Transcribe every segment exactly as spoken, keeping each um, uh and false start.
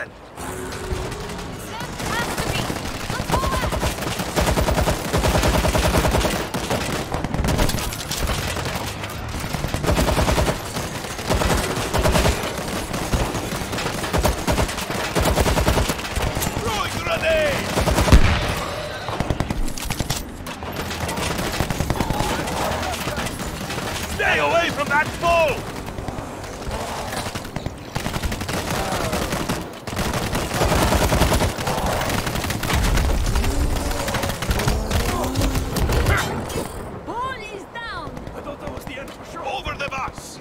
Stay away from that bull! Bull is down! I thought that was the end for sure. Over the bus!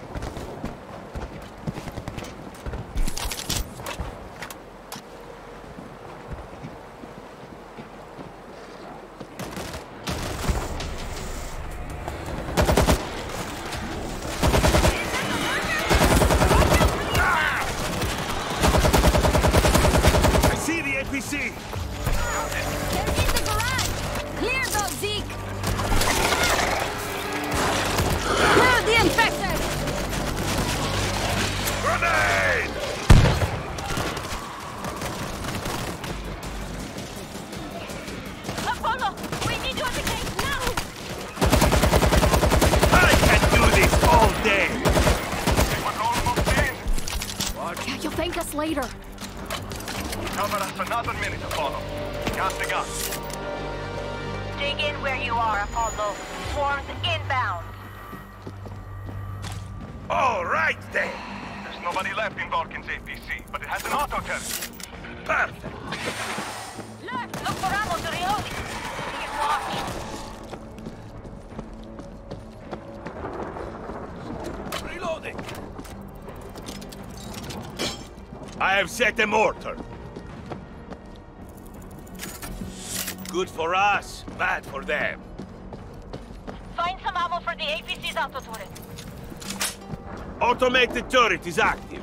A P C! They're in the garage! Clear those, Zeke! Clear the infected! Grenade! Apollo! We need you at the gate now! I can do this all day! Yeah, you'll thank us later. Cover us for another minute, Apollo. Gas the gun. Dig in where you are, Apollo. Swarms inbound. All right then! There's nobody left in Vulcan's A P C, but it has an auto turret. Perfect! Look, look for ammo to reload. Keep watching. Reloading! I have set a mortar. Good for us, bad for them. Find some ammo for the A P C's auto turret. Automated turret is active.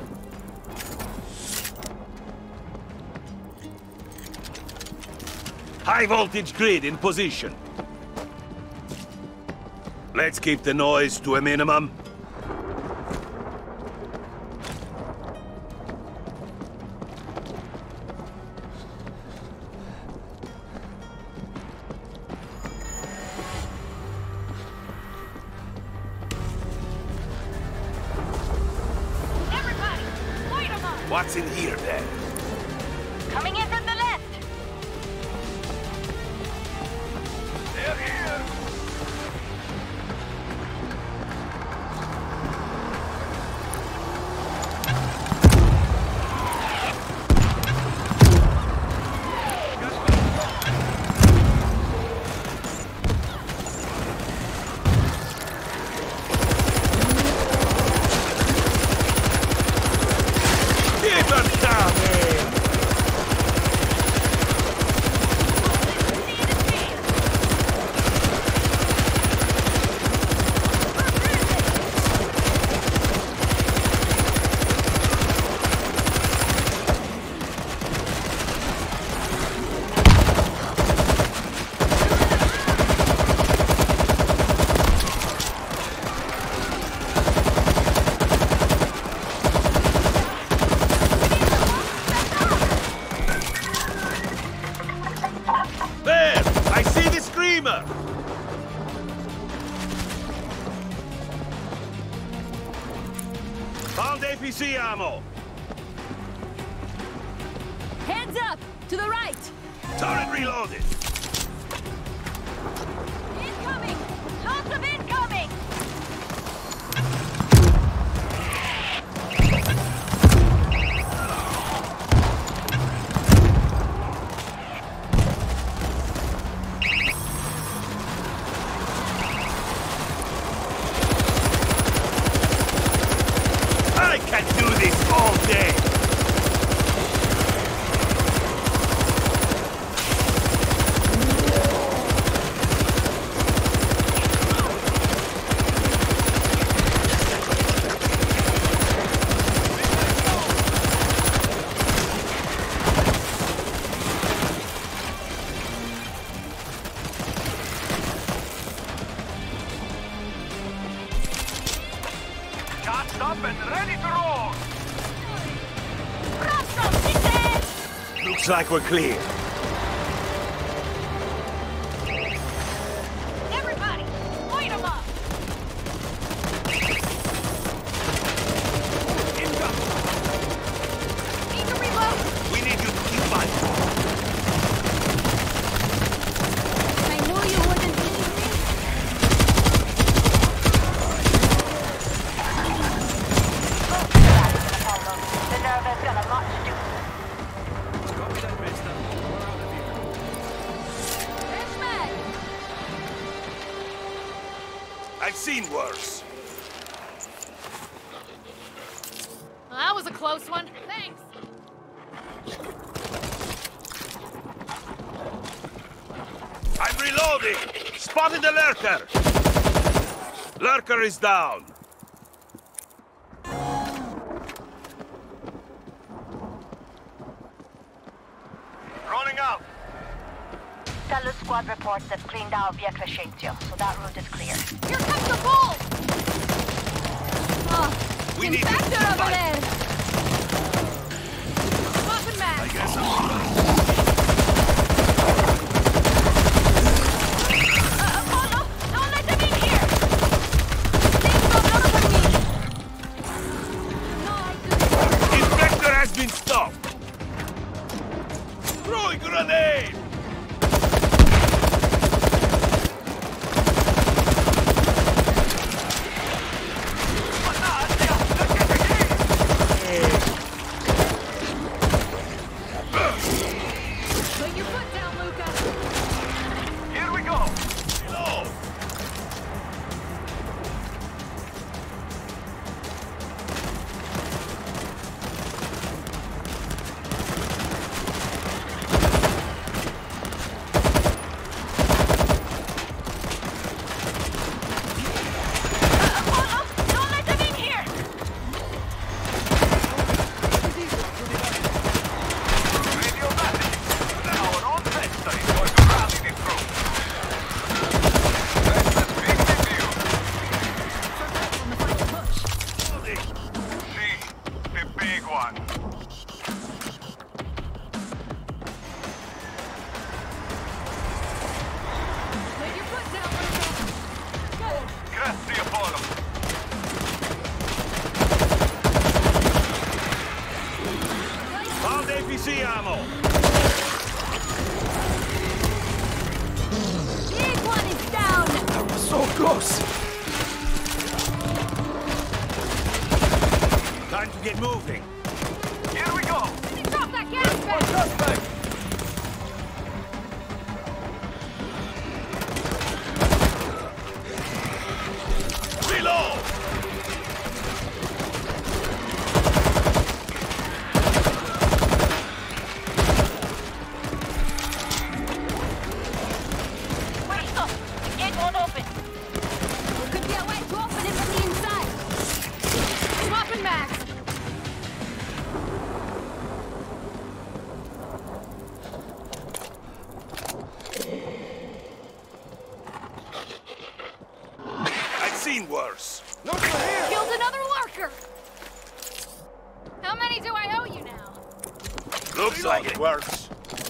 High voltage grid in position. Let's keep the noise to a minimum. Everybody, light 'em up. What's in here then? Coming in from the left. They're here. Keep them down! There! I see the screamer! Found A P C ammo! Heads up! To the right! Turret reloaded! Incoming! Lots of incoming! I can do this all day! Gassed up and ready to roll. Grab some, City! Looks like we're clear. Everybody, light them up! Need to reload! We need you to keep fighting. I knew you wouldn't leave me. The nerve has got a lot to do. Fresh mag! I've seen worse. Well, that was a close one. Thanks. I'm reloading! Spotted the lurker! Lurker is down. Rolling out. Fellow squad reports they've cleaned out Via Crescenzio, so that route is clear. Here comes the bull! Oh, We need to infected keep over fighting. there! Swapping mag! I guess I'm... Uh, Apollo, don't let them in here! Please don't open me! No, I couldn't. Infector has been stopped! Throwing grenade! Put your foot down, Luca! Here we go. Reload! Uh, Apollo, don't let them in here! Radio battery. Our own tester is going to rally this group. That's the big review. See, the big one. Put your foot down, Luca! Go! Grazie, Apollo. Found A P C ammo! Big one is down! So close! Time to get moving. Here we go. Drop that gas bag! Reload! Wait up! The gate won't open. There could be a way to open it from the inside! Swapping mags! I've seen worse. Killed another lurker! How many do I owe you now? Looks like it works.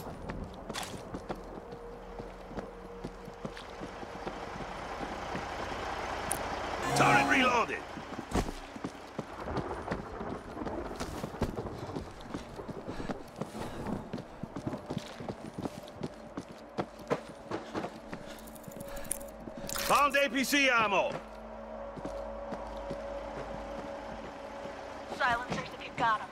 Turret reloaded. Found A P C ammo. Silencers if you've got them.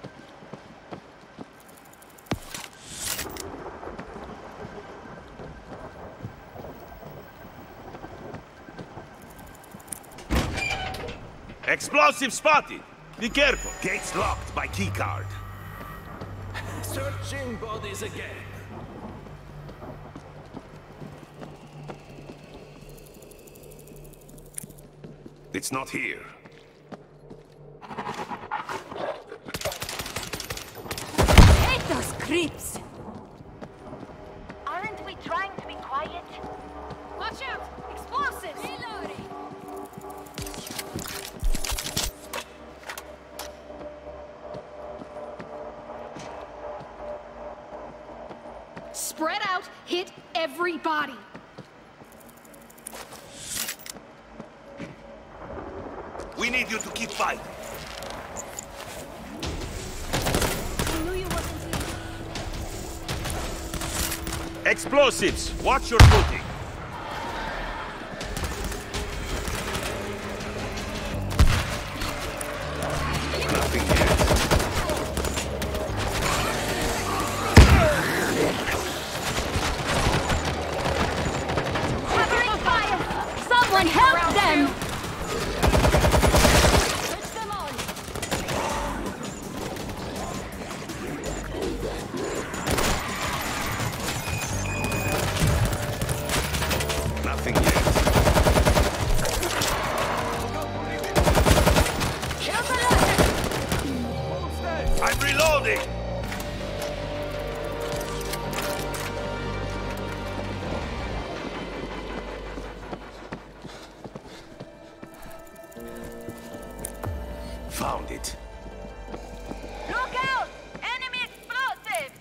Explosive spotted. Be careful. Gates locked by keycard. Searching bodies again. It's not here. Hate those creeps! Aren't we trying to be quiet? Watch out! Explosives! Reloading! Spread out, hit everybody. We need you to keep fighting. I knew you wasn't here. Explosives! Watch your footing! Nothing yet. Covering fire! Someone help them! Switch them on. Nothing yet. I'm reloading! Found it. Look out! Enemy explosives!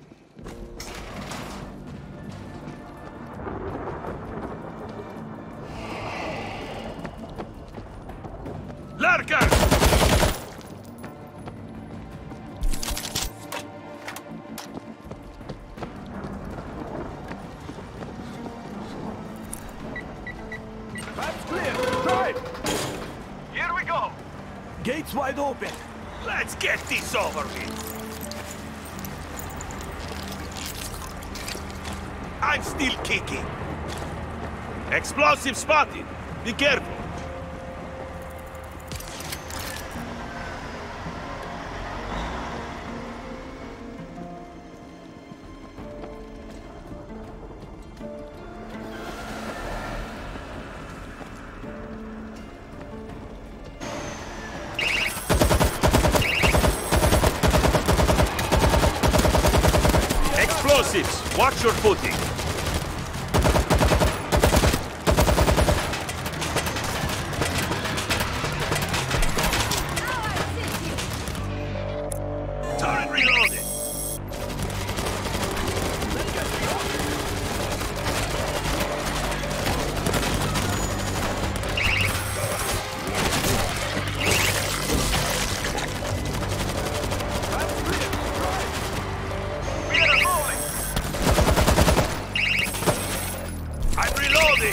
Lurker! That's clear. Drive! Here we go. Gates wide open. Let's get this over with! I'm still kicking. Explosive spotted. Be careful. Explosives! Watch your footing! Turret reloaded! We are rolling. I'm reloading!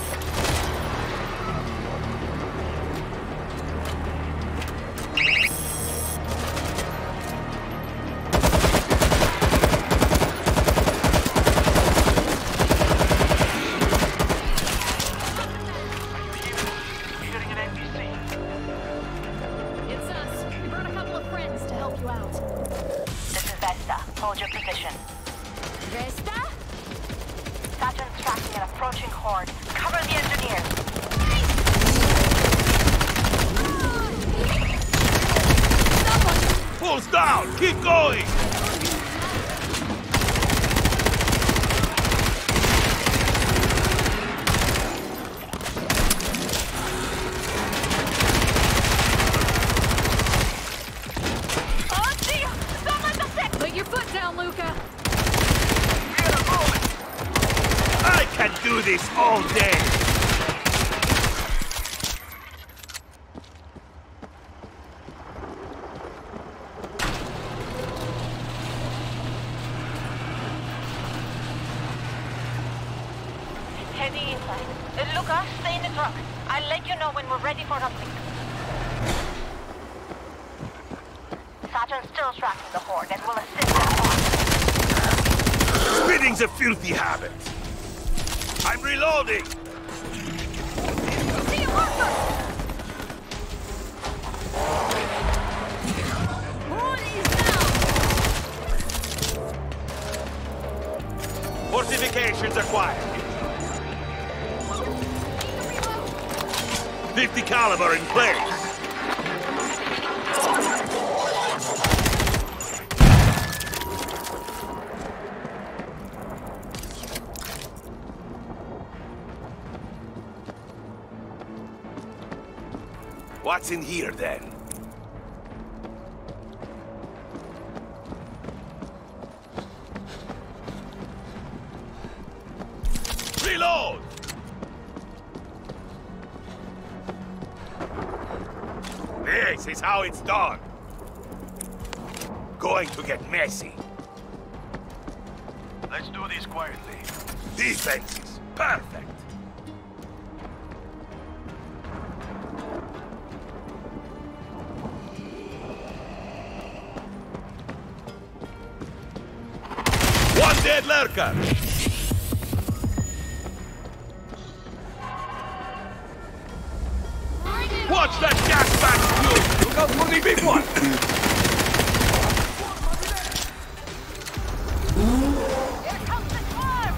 Hearing an N P C. It's us. We brought a couple of friends to help you out. This is Vesta. Hold your position. Vesta? Saturn's tracking an approaching horde. Cover the engineers. Pulls down! Keep going! Oh, dear! Someone's attacked! Put your foot down, Luca. We are rolling. I can do this all day! Heading inside. Uh, Luca, stay in the truck. I'll let you know when we're ready for uplink. Saturn's still tracking the horde and will assist them. Spitting's a filthy habit! I'm reloading! See you, Luca! Horde is down! Fortifications acquired. fifty caliber in place. What's in here then? This is how it's done. Going to get messy. Let's do this quietly. Defenses. Perfect. One dead lurker. Watch that gas bag fuel! Look out for the big one! Here comes the swarm!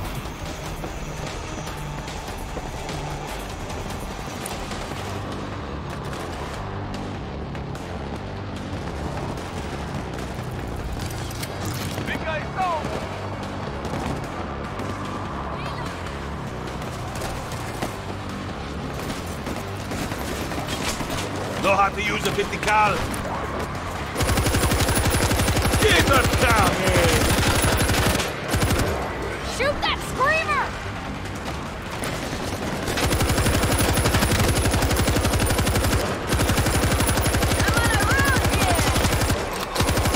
Big guy, go! Know how to use a fifty cal? Get her down here! Shoot that screamer! I'm on a road here!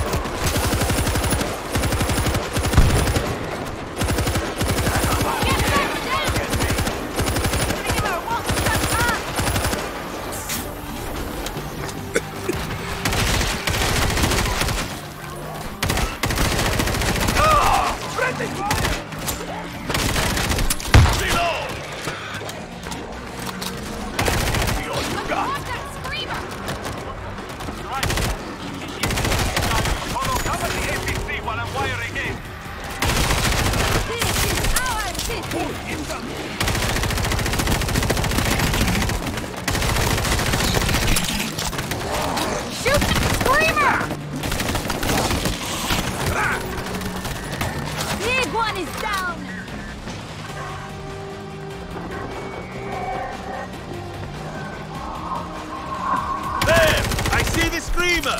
Get back down! Gonna give our walk some time! Watch that screamer! Polo, cover the A P C while I'm wiring in. This is our city! Shoot that screamer! Big one is down! There! I see the screamer!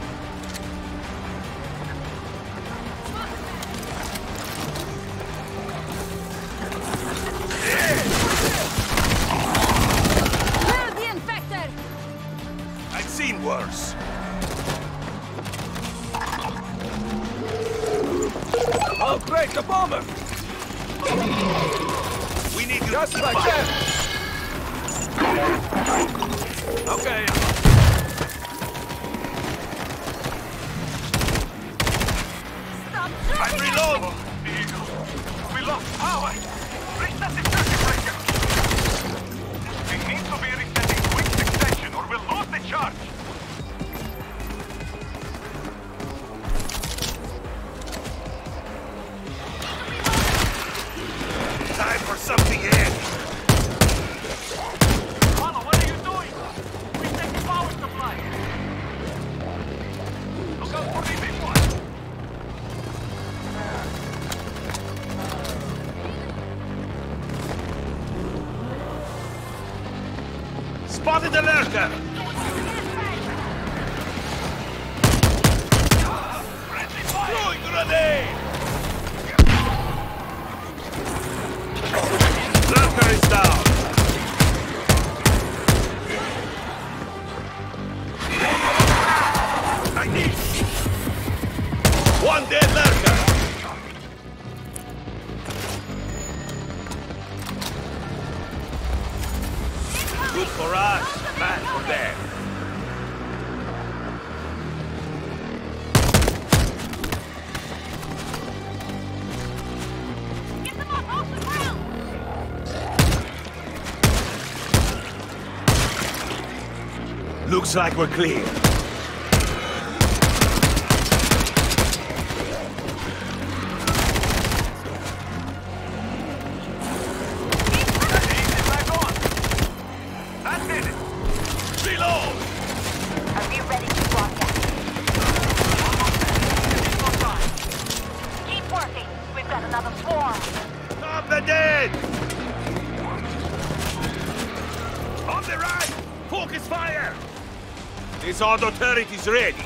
Clear the infector! I've seen worse. I'll break the bomber! We need you Just to like survive. that! Okay. Stop I'm shooting at reloading! Eagle, we lost power. Reset the circuit breaker. We need to be resetting quick succession or we'll lose the charge. Time for something in! Polo, what are you doing? Reset the power supply. Look out for the big one. Spotted the lurker! Friendly fire. Throwing grenade! Lurker is down! I need... One dead lurker! Good for us, bad for them. Get them up off the ground! Looks like we're clear. Easy back on. That's it. Reload! Are we ready to broadcast? Almost there. It's no time. Keep working. We've got another swarm. Stop the dead! On the right! Focus fire! This auto turret is ready.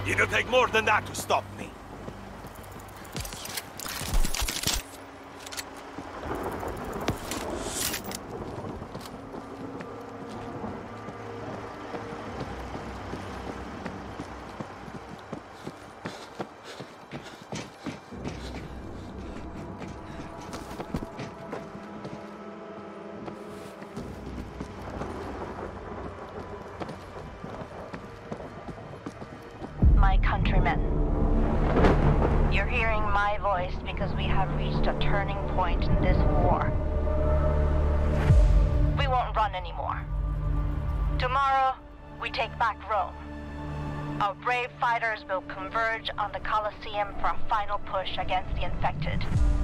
It'll take more than that to stop me. My countrymen, you're hearing my voice because we have reached a turning point in this war. We won't run anymore. Tomorrow, we take back Rome. Our brave fighters will converge on the Colosseum for a final push against the infected.